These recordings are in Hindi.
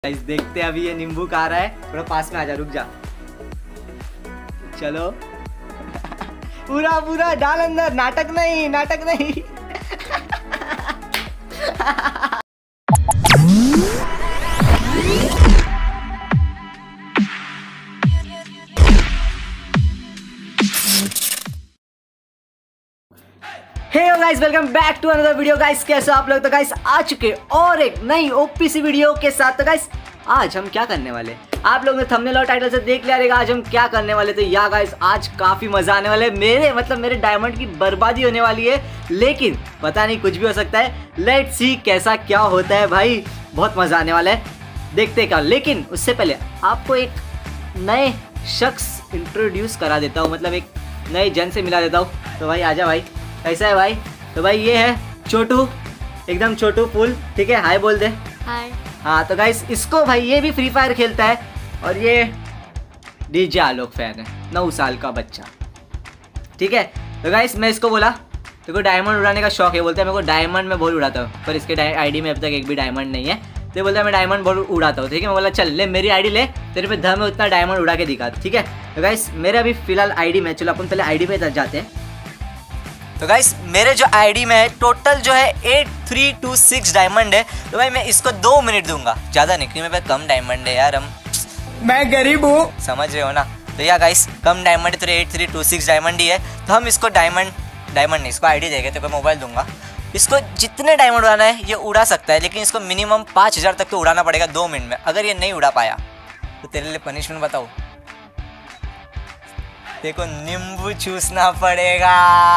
गाइस देखते हैं अभी ये नींबू खा रहा है। थोड़ा पास में आ जा, रुक जा। चलो पूरा पूरा डाल अंदर, नाटक नहीं नाटक नहीं। Hey guys, welcome back to another video. Guys कैसे हो आप लोग? तो गाइस आ चुके और एक नई ओपीसी वीडियो के साथ। तो गाइस आज हम क्या करने वाले, आप लोगों ने थंबनेल और टाइटल से देख लिया रहेगा आज हम क्या करने वाले। तो या गाइस आज काफी मजा आने वाला है। मेरे डायमंड की बर्बादी होने वाली है, लेकिन पता नहीं कुछ भी हो सकता है। लेट्स सी कैसा क्या होता है भाई, बहुत मजा आने वाला है, देखते क्या। लेकिन उससे पहले आपको एक नए शख्स इंट्रोड्यूस करा देता हूँ, मतलब एक नए जन से मिला देता हूँ। तो भाई आजा भाई, कैसा है भाई? तो भाई ये है छोटू, एकदम छोटू फुल, ठीक है? हाय बोल दे। हाय। हाँ तो गाइस इसको भाई ये भी फ्री फायर खेलता है और ये डीजे आलोक फैन है, 9 साल का बच्चा, ठीक है? तो गाइस मैं इसको बोला तेरे को डायमंड उड़ाने का शौक है, बोलता है मेरे को डायमंड में बॉल उड़ाता हूँ, पर इसके आईडी में अब तक एक भी डायमंड नहीं है। तो बोलता है मैं डायमंड बॉल उड़ाता हूँ, ठीक है? मैं बोला चल ले मेरी आईडी ले, तेरे पे दम है उतना डायमंड उड़ा के दिखा, ठीक है? तो गाइस मेरे अभी फिलहाल आईडी में, चलो अपन पहले आईडी पे जाते हैं। तो गाइस मेरे जो आईडी में है टोटल जो है 8326 डायमंड है। तो भाई मैं इसको 2 मिनट दूंगा, ज्यादा नहीं, क्योंकि मेरे पास कम डायमंड है यार, मैं गरीब हूँ, समझ रहे हो ना? तो या गाइस कम डायमंड है तो 8326 डायमंड ही है। तो हम इसको डायमंड नहीं, इसको आईडी देंगे तो मोबाइल दूंगा। इसको जितने डायमंड उड़ाना है ये उड़ा सकता है, लेकिन इसको मिनिमम 5000 तक तो उड़ाना पड़ेगा 2 मिनट में। अगर ये नहीं उड़ा पाया तो तेरे लिए पनिशमेंट बताओ, देखो नींबू चूसना पड़ेगा।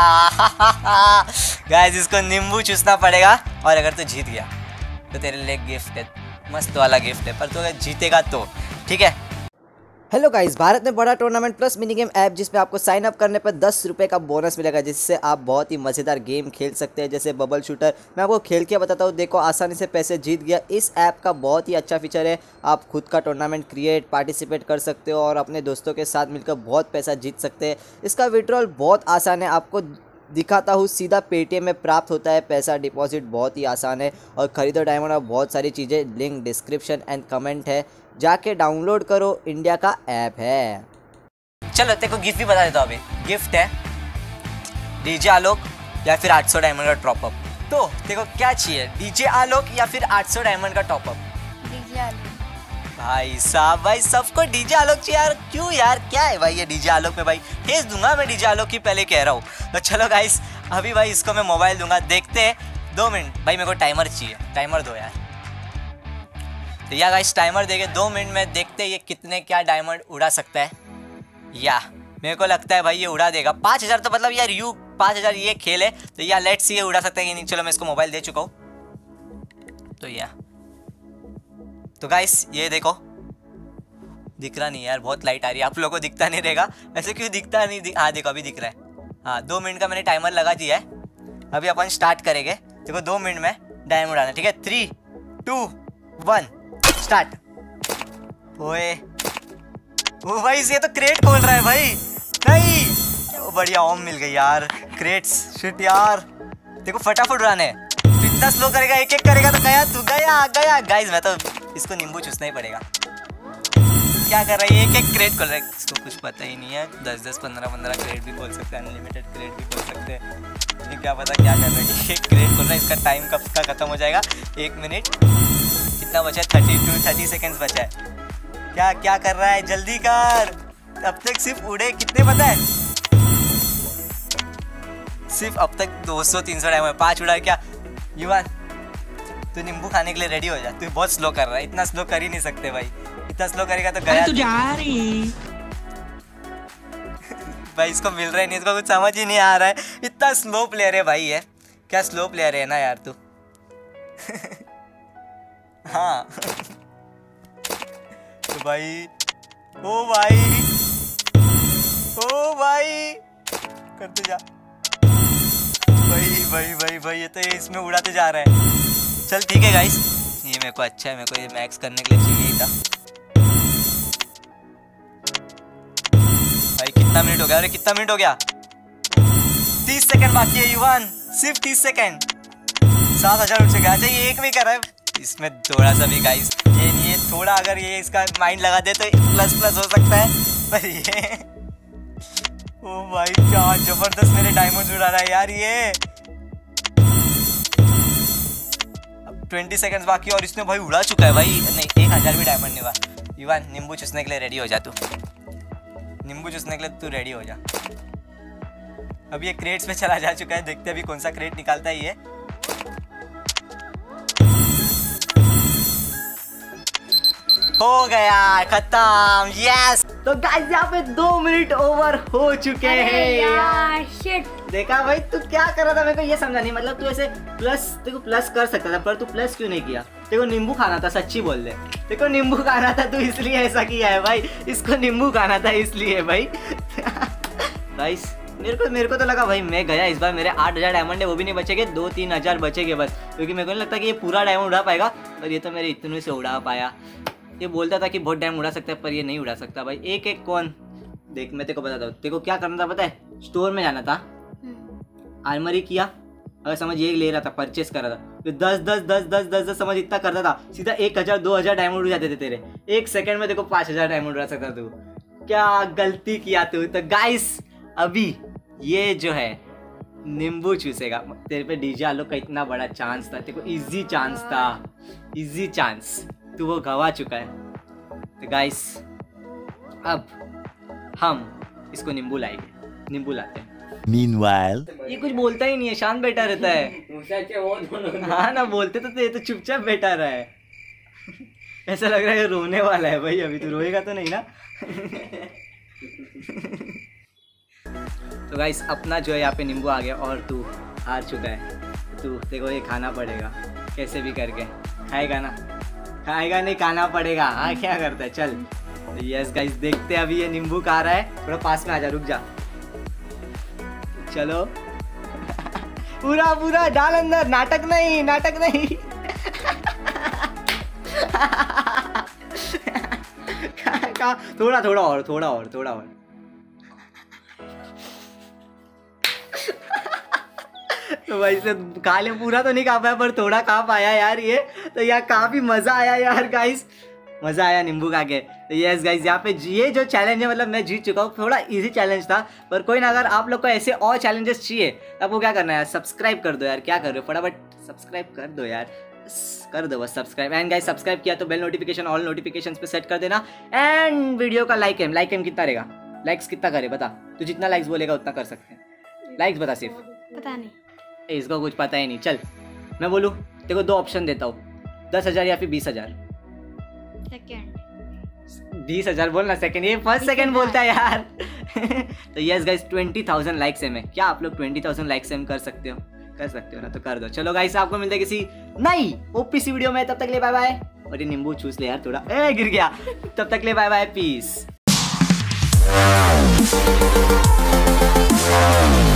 गाइस इसको नींबू चूसना पड़ेगा, और अगर तू जीत गया तो तेरे लिए गिफ्ट है, मस्त वाला गिफ्ट है, पर तू अगर जीतेगा तो, ठीक है? हेलो गाइस, भारत में बड़ा tournament plus mini game app, जिसमें आपको साइन अप करने पर 10 रुपये का बोनस मिलेगा, जिससे आप बहुत ही मज़ेदार गेम खेल सकते हैं, जैसे बबल शूटर। मैं आपको खेल के बताता हूँ, देखो आसानी से पैसे जीत गया। इस ऐप का बहुत ही अच्छा फीचर है, आप खुद का टूर्नामेंट क्रिएट पार्टिसिपेट कर सकते हो और अपने दोस्तों के साथ मिलकर बहुत पैसा जीत सकते हैं। इसका विड्रॉल बहुत आसान है, आपको दिखाता हूँ, सीधा पेटीएम में प्राप्त होता है पैसा, डिपॉजिट बहुत ही आसान है। और ख़रीदो डायमंड और बहुत सारी चीज़ें, लिंक डिस्क्रिप्शन एंड कमेंट है, जाके डाउनलोड करो, इंडिया का ऐप है। चलो तेरे को गिफ्ट भी बता देता हूँ अभी। गिफ्ट है डीजे आलोक या फिर 800 डायमंड का टॉपअप। तो तेरे को क्या चाहिए, डीजे आलोक या फिर 800 डायमंड का टॉपअप? डीजे आलोक। भाई साहब, भाई सबको डीजे आलोक चाहिए यार, क्यों यार, क्या है भाई ये डीजे आलोक में? भाई भेज दूंगा मैं डीजे आलोक की, पहले कह रहा हूँ। तो चलो गाइस अभी भाई इसको मैं मोबाइल दूंगा, देखते हैं। 2 मिनट भाई, मेरे को टाइमर चाहिए, टाइमर दो यार। तो या गाइस टाइमर देके 2 मिनट में देखते हैं ये कितने क्या डायमंड उड़ा सकता है। या मेरे को लगता है भाई ये उड़ा देगा 5000। तो मतलब यार 5000 ये खेल है, तो या लेट्स सी ये उड़ा सकता है कि नहीं। चलो मैं इसको मोबाइल दे चुका हूँ। तो या तो गाइस ये देखो, दिख रहा नहीं यार, बहुत लाइट आ रही है, आप लोगों को दिखता नहीं रहेगा, ऐसे क्यों दिखता नहीं? हाँ देखो अभी दिख रहा है। हाँ 2 मिनट का मैंने टाइमर लगा दिया है, अभी अपन स्टार्ट करेंगे। देखो 2 मिनट में डायमंड उड़ाना, ठीक है? 3 2 1 स्टार्ट। ओए वो भाई ये तो क्रेट खोल रहा है भाई, नहीं ओ बढ़िया ओम मिल गई यार, क्रेट्स शिट यार। देखो फटाफट उड़ाना है, इतना स्लो करेगा, एक एक करेगा तो गया तू, गया। गाइस मैं तो इसको नींबू चूसना ही पड़ेगा। क्या कर रहा है, एक एक क्रेट खोल रहा है, इसको कुछ पता ही नहीं है। 10 15 क्रेट भी खोल सकते हैं, अनलिमिटेड क्रेट भी खोल सकते हैं, ये क्या पता क्या कर रहा है। एक क्रेट खोल रहा है, इसका टाइम कब का खत्म हो जाएगा? 1 मिनट कितना बचा है? 30 सेकेंड्स बचा है। क्या कर रहा है, जल्दी कर, अब तक सिर्फ उड़े कितने पता है? सिर्फ अब तक 200-300 डायमंड, 5 उड़ा क्या? युवान तू नींबू खाने के लिए रेडी हो जा, तू बहुत स्लो कर रहा है, इतना स्लो कर ही नहीं सकते भाई, इतना स्लो करेगा तो गया। तू जा रही भाई, इसको मिल रहा है नहीं, इसको कुछ समझ ही नहीं आ रहा है, इतना स्लो प्लेयर है भाई ये, क्या स्लो प्लेयर है ना यार तू। हाँ तो भाई ओ भाई करते जा भाई ये तो इसमें उड़ाते जा रहा है। चल ठीक है गाइस, ये मेरे को अच्छा है, मेरे को ये मैक्स करने के लिए चाहिए ही था। भाई कितना मिनट हो गया? अरे कितना मिनट हो गया? 30 सेकंड बाकी है युवान, सिर्फ 30 सेकंड। 7000 उठ से गया, ये एक भी कर रहा है इसमें थोड़ा सा भी गाइस, ये नहीं है थोड़ा अगर ये इसका माइंड लगा दे तो प्लस प्लस हो सकता है, पर ये ओ भाई क्या जबरदस्त मेरे डायमंड उड़ा रहा है यार ये। अब 20 सेकंड्स बाकी और इसने भाई उड़ा चुका है भाई। नहीं 1000 भी डायमंड नहीं हुआ। इवान नींबू चूसने के लिए रेडी हो जा तू, नींबू चूसने के लिए तू रेडी हो जा। अब ये क्रेट्स पे चला जा चुका है, देखते अभी कौन सा क्रेट निकालता है ये। हो गया खत्म, यस। तो गाइस यहाँ पे 2 मिनट ओवर हो चुके हैं यार। शिट। देखा भाई तू क्या कर रहा था, मेरे को ये समझा नहीं। मतलब तू ऐसे तेरे को प्लस कर सकता था, पर तू प्लस क्यों नहीं किया? तेरे को नींबू खाना था, सच्ची बोल दे। तेरे को नींबू खाना था, तू इसलिए ऐसा किया है भाई। इसको नींबू खाना था इसलिए भाई। गाइस मेरे को तो लगा भाई मैं गया इस बार, मेरे 8000 डायमंड है वो भी नहीं बचेंगे, 2-3 हज़ार बचेंगे बस, क्योंकि मेरे को नहीं लगता कि ये पूरा डायमंड उड़ा पाएगा। पर ये तो मेरे इतने से उड़ा पाया। ये बोलता था कि बहुत डायमंड उड़ा सकता है, पर ये नहीं उड़ा सकता भाई। एक कौन देख, मैं तेरे को बताता हूँ। तेरे को क्या करना था पता है? स्टोर में जाना था, आर्मरी किया, अगर समझ ये ले रहा था, परचेस कर रहा था, तो 10 समझ इतना करता था, सीधा 1000-2000 डायमंड उड़ जाते थे तेरे। 1 सेकंड में देखो 5000 डायमंड उड़ा सकता तू। क्या गलती किया तू। तो गाइस अभी ये जो है नींबू चूसेगा। तेरे पे डीजे आलोक का इतना बड़ा चांस था, तेरे को इजी चांस था, इजी चांस, तू वो गवा चुका है। तो गाइस अब हम इसको नींबू लाएंगे, नींबू लाते हैं। Meanwhile, ये कुछ बोलता ही नहीं है, शांत बैठा रहता है। हाँ ना, बोलते तो थे तो चुपचाप बैठा रहा है। ऐसा लग रहा है रोने वाला है भाई। अभी तू रोएगा तो नहीं ना? तो गाइस अपना जो है यहाँ पे नींबू आ गया और तू हार चुका है। तू तेरे को ये खाना पड़ेगा कैसे भी करके। खाएगा ना? खाएगा नहीं, खाना पड़ेगा। हाँ क्या करता है, चल। यस गाइस देखते हैं अभी ये नींबू खा रहा है। थोड़ा पास में आ जा, रुक जा। चलो पूरा डाल अंदर, नाटक नहीं। थोड़ा और। तो भाई से खा ले, पूरा तो नहीं खा पाया पर थोड़ा खा पाया यार ये। तो यार काफी मजा आया यार गाइस, मजा आया नींबू खा के। तो यस गाइस यहाँ पे ये जो चैलेंज है, मतलब मैं जीत चुका हूँ। थोड़ा इजी चैलेंज था, पर कोई ना, अगर आप लोग को ऐसे और चैलेंजेस चाहिए तो आपको क्या करना है यार, सब्सक्राइब कर दो यार। क्या कर रहे हो, फटाफट सब्सक्राइब कर दो यार, कर दो बस सब्सक्राइब। एंड गाइस सब्सक्राइब किया तो बेल नोटिफिकेशन ऑल नोटिफिकेशंस पे सेट कर देना। एंड वीडियो का लाइक एम कितना रहेगा, लाइक्स कितना करे बता। तू जितना लाइक्स बोलेगा उतना कर सकते हैं। लाइक्स बता सिर्फ। पता नहीं, इसको कुछ पता ही नहीं। चल मैं बोलूँ तेरे को 2 ऑप्शन देता हूँ, 10,000 या फिर 20,000। सेकंड 20,000 बोलना, सेकंड ये फर्स्ट सेकंड बोलता है यार। तो यस गाइस 20,000 लाइक्स है में। क्या आप लोग 20,000 लाइक्स एम कर सकते हो ना? तो कर दो। चलो गाइस आपको मिलते हैं किसी नई ओपीसी वीडियो में। तब तक ले बाय बाय। और ये नींबू चूस ले यार थोड़ा, गिर गया। तब तक ले बाय बाय, पीस।